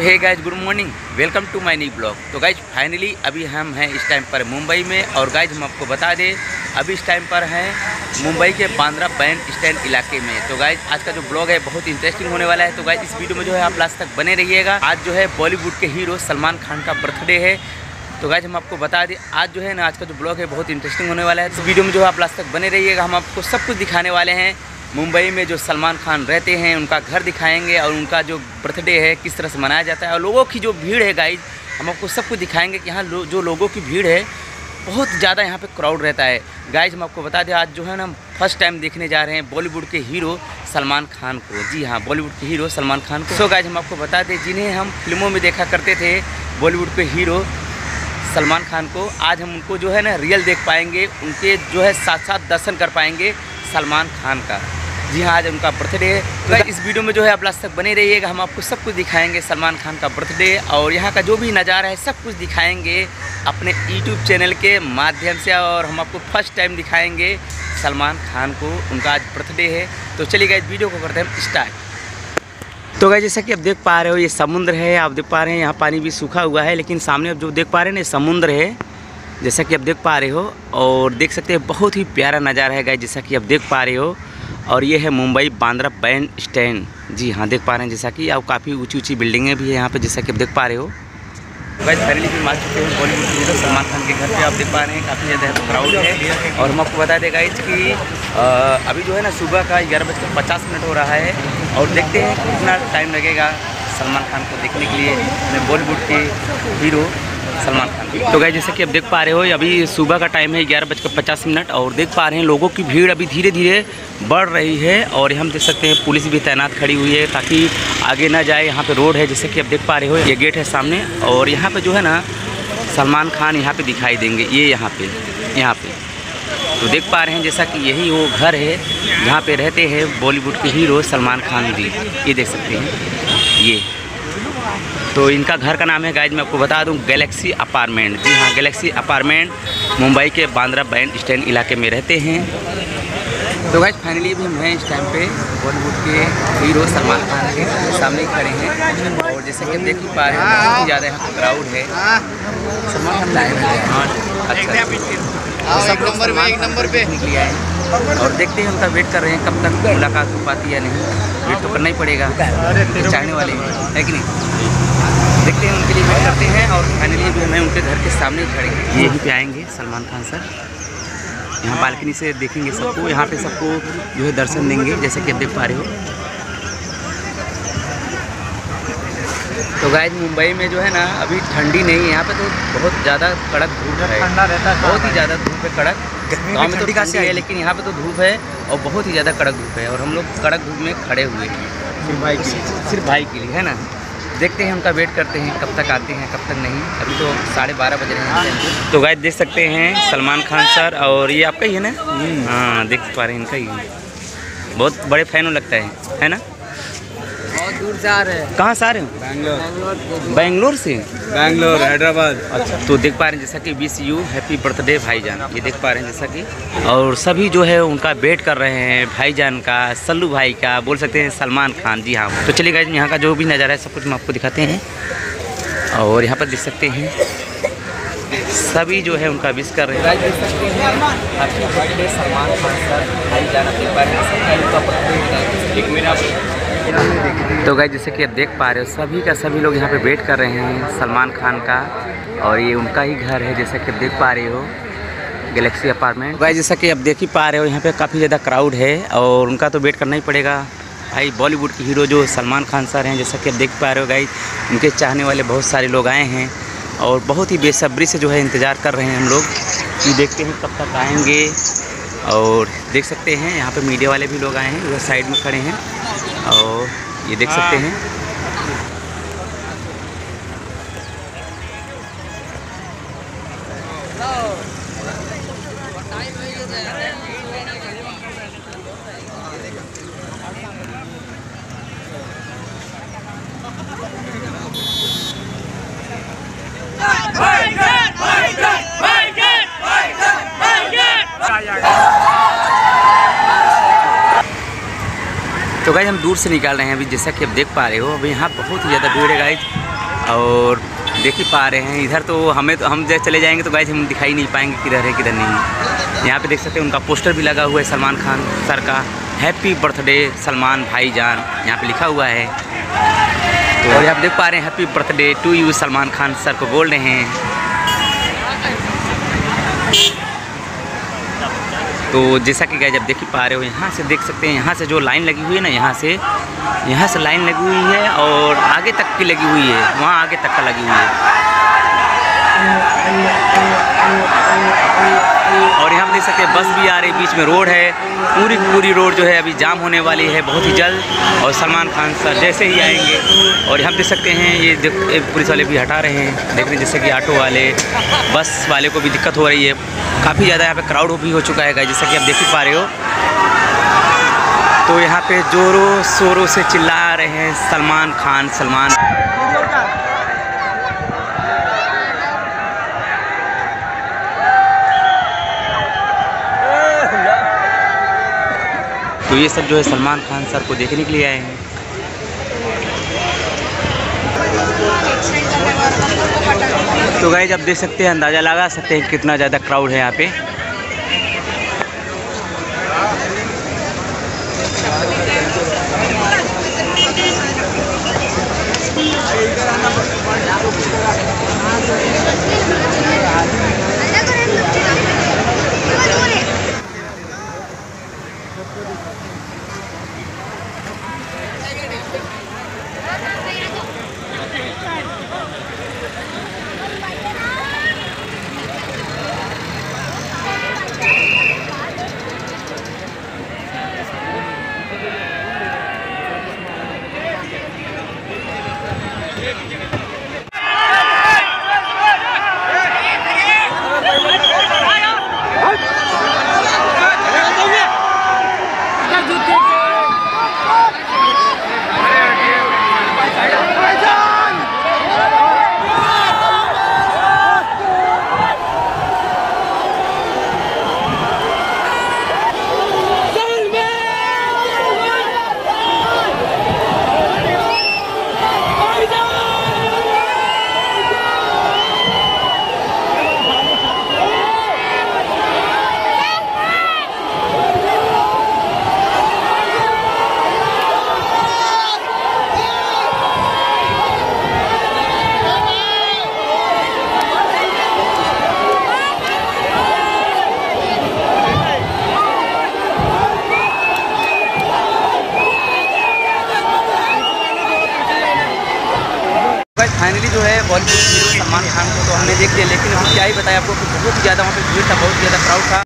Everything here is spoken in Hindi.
Hey guys, good morning, welcome to my new blog. तो गाइज फाइनली अभी हम हैं इस टाइम पर मुंबई में। और गाइज हम आपको बता दें अभी इस टाइम पर हैं मुंबई के बांद्रा बैंड स्टैंड इलाके में। तो गाइज आज का जो ब्लॉग है बहुत इंटरेस्टिंग होने वाला है। तो गाइज इस वीडियो में जो है आप लास्ट तक बने रहिएगा। आज जो है बॉलीवुड के हीरो सलमान खान का बर्थडे है। तो गाइज हम आपको बता दें आज जो है ना, आज का जो ब्लॉग है बहुत इंटरेस्टिंग होने वाला है। इस वीडियो में जो है आप लास्ट तक बने रहिएगा। हम आपको सब कुछ दिखाने वाले हैं। मुंबई में जो सलमान खान रहते हैं उनका घर दिखाएंगे और उनका जो बर्थडे है किस तरह से मनाया जाता है और लोगों की जो भीड़ है गाइज हम आपको सब कुछ दिखाएंगे कि यहाँ जो लोगों की भीड़ है बहुत ज़्यादा यहाँ पे क्राउड रहता है। गाइज हम आपको बता दें आज जो है ना फर्स्ट टाइम देखने जा रहे हैं बॉलीवुड के हीरो सलमान खान को। जी हाँ, बॉलीवुड के हीरो सलमान खान को। सो गाइज हम आपको बता दें जिन्हें हम फिल्मों में देखा करते थे बॉलीवुड के हीरो सलमान खान को, आज हम उनको जो है ना रियल देख पाएंगे, उनके जो है साथ साथ दर्शन कर पाएंगे सलमान खान का। जी हाँ, आज उनका बर्थडे है। तो इस वीडियो में जो है आप लास्ट तक बने रहिएगा। हम आपको सब कुछ दिखाएंगे सलमान खान का बर्थडे और यहाँ का जो भी नज़ारा है सब कुछ दिखाएंगे अपने यूट्यूब चैनल के माध्यम से। और हम आपको फर्स्ट टाइम दिखाएंगे सलमान खान को, उनका आज बर्थडे है। तो चलिए गाइस वीडियो को करते हैं स्टार्ट। तो गाइस जैसा कि आप देख पा रहे हो ये समुद्र है, आप देख पा रहे हैं यहाँ पानी भी सूखा हुआ है, लेकिन सामने आप जो देख पा रहे हैं ना समुद्र है जैसा कि आप देख पा रहे हो। और देख सकते हैं बहुत ही प्यारा नज़ारा है गाइस जैसा कि आप देख पा रहे हो। और ये है मुंबई बांद्रा बैंड स्टैंड। जी हाँ, देख पा रहे हैं जैसा कि आप काफ़ी ऊंची ऊंची बिल्डिंगें भी है यहाँ पे जैसा कि आप देख पा रहे हो। गाइस फाइनली भी आ चुके हैं बॉलीवुड हीरो सलमान खान के घर पे। आप देख पा रहे हैं काफ़ी ज़्यादा क्राउड है। और हम आपको बता दें गाइस कि अभी जो है ना सुबह का 11:50 हो रहा है। और देखते हैं कितना टाइम लगेगा सलमान खान को देखने के लिए, बॉलीवुड के हीरो सलमान खान। तो गाइस जैसे कि आप देख पा रहे हो अभी सुबह का टाइम है 11:50 और देख पा रहे हैं लोगों की भीड़ अभी धीरे धीरे बढ़ रही है। और हम देख सकते हैं पुलिस भी तैनात खड़ी हुई है ताकि आगे ना जाए। यहाँ पे रोड है जैसे कि आप देख पा रहे हो, ये गेट है सामने। और यहाँ पे जो है ना सलमान खान यहाँ पे दिखाई देंगे, ये यहाँ पे तो देख पा रहे हैं जैसा कि यही वो घर है जहाँ पे रहते हैं बॉलीवुड के हीरो सलमान खान जी। ये देख सकते हैं ये, तो इनका घर का नाम है गाइज मैं आपको बता दूं गैलेक्सी अपार्टमेंट। जी हाँ, गैलेक्सी अपार्टमेंट मुंबई के बांद्रा बैंड स्टैंड इलाके में रहते हैं। तो गाइज फाइनली भी हम हैं इस टाइम पे बॉलीवुड के हीरो सलमान खान के सामने खड़े हैं। और जैसे कि हम देख पा रहे हैं बहुत ही ज़्यादा यहाँ पर क्राउड है। सलमान खान लाइव है। हाँ अच्छा, सब नंबर पे एक नंबर पे निकली आए और देखते हैं उनका वेट कर रहे हैं कब तक मुलाकात हो पाती है या नहीं। वेट तो करना ही पड़ेगा, चाहने वाले है कि नहीं। देखते हैं उनके लिए वेट करते हैं। और फाइनली भी हमें उनके घर के सामने खड़े हैं। यहीं पे आएंगे सलमान खान सर, यहाँ बालकनी से देखेंगे सबको, यहाँ पे सबको जो है दर्शन देंगे जैसे कि आप देख पा रहे हो। तो गाइज मुंबई में जो है ना अभी ठंडी नहीं है, यहाँ पे तो बहुत ज़्यादा कड़क धूप है, ठंडा रहता है, बहुत ही ज़्यादा धूप है कड़क। गाँव में तो ठंडी है लेकिन यहाँ पे तो धूप है और बहुत ही ज़्यादा कड़क धूप है। और हम लोग कड़क धूप में खड़े हुए हैं सिर्फ भाई के लिए, है ना। देखते हैं उनका वेट करते हैं कब तक आते हैं कब तक नहीं। अभी तो 12:30 बज रहे हैं। तो गाइस देख सकते हैं सलमान खान सर, और ये आपका ही है ना। हाँ देख पा रहे हैं इनका ही, बहुत बड़े फैन लगता है ना। बहुत दूर से आ रहे हैं। कहाँ से आ रहे हो? बेंगलोर से। बेंगलोर हैदराबाद। अच्छा, तो देख पा रहे हैं जैसा कि विश यू हैप्पी बर्थडे भाईजान। ये देख पा रहे हैं जैसा कि, और सभी जो है उनका वेट कर रहे हैं भाईजान का, सल्लू भाई का, बोल सकते हैं सलमान खान। जी हाँ, तो चलिए गाइस यहाँ का जो भी नज़ारा है सब कुछ हम आपको दिखाते हैं। और यहाँ पर देख सकते हैं सभी जो है उनका विश कर रहे हैं। देख सकते हैं happy birthday Salman Khan sir Bhaijaan. देख पा रहे हैं तो गाइस जैसे कि आप देख पा रहे हो सभी का सभी लोग यहाँ पे वेट कर रहे हैं सलमान खान का। और ये उनका ही घर है जैसा कि आप देख पा रहे हो गैलेक्सी अपार्टमेंट। गाइस जैसा कि आप देख ही पा रहे हो यहाँ पे काफ़ी ज़्यादा क्राउड है और उनका तो वेट करना ही पड़ेगा। भाई बॉलीवुड के हीरो जो सलमान खान सर हैं जैसा कि आप देख पा रहे हो गाइस, उनके चाहने वाले बहुत सारे लोग आए हैं और बहुत ही बेसब्री से जो है इंतज़ार कर रहे हैं हम लोग कि देखते हैं कब तक आएँगे। और देख सकते हैं यहाँ पे मीडिया वाले भी लोग आए हैं, उधर साइड में खड़े हैं। और ये देख सकते हैं तो गाइस हम दूर से निकाल रहे हैं अभी जैसा कि आप देख पा रहे हो। अभी यहाँ बहुत ही ज़्यादा भीड़ है गाइस। और देख ही पा रहे हैं इधर तो हम जैसे चले जाएंगे तो गाइस हम दिखाई नहीं पाएंगे किधर है किधर नहीं। यहाँ पे देख सकते हैं उनका पोस्टर भी लगा हुआ है सलमान खान सर का, हैप्पी बर्थडे सलमान भाईजान यहाँ पे लिखा हुआ है। तो और आप देख पा रहे हैं happy birthday to you Salman Khan sir को बोल रहे हैं। तो जैसा कि गाइस आप देख ही पा रहे हो, यहाँ से देख सकते हैं, यहाँ से जो लाइन लगी हुई है ना, यहाँ से लाइन लगी हुई है और आगे तक की लगी हुई है, वहाँ आगे तक का लगी हुई है। और यहाँ पे देख सकते हैं बस भी आ रही, बीच में रोड है, पूरी रोड जो है अभी जाम होने वाली है बहुत ही जल्द। और सलमान खान सर जैसे ही आएंगे, और यहाँ देख सकते हैं ये पुलिस वाले भी हटा रहे हैं, देख रहे हैं जैसे कि ऑटो वाले बस वाले को भी दिक्कत हो रही है, काफ़ी ज़्यादा यहाँ पे क्राउड भी हो चुका है जैसा कि आप देख ही पा रहे हो। तो यहाँ पे जोरों शोरों से चिल्ला रहे हैं सलमान खान सलमान। तो ये सब जो है सलमान खान सर को देखने के लिए आए हैं। तो गाइस आप देख सकते हैं, अंदाज़ा लगा सकते हैं कितना ज़्यादा क्राउड है यहाँ पे। फाइनली जो है बॉलीवुड हीरो सलमान खान को तो हमने देख लिया, लेकिन अभी क्या ही बताया आपको कि बहुत ही ज़्यादा वहाँ पे भीड़ था, बहुत ज़्यादा क्राउड था।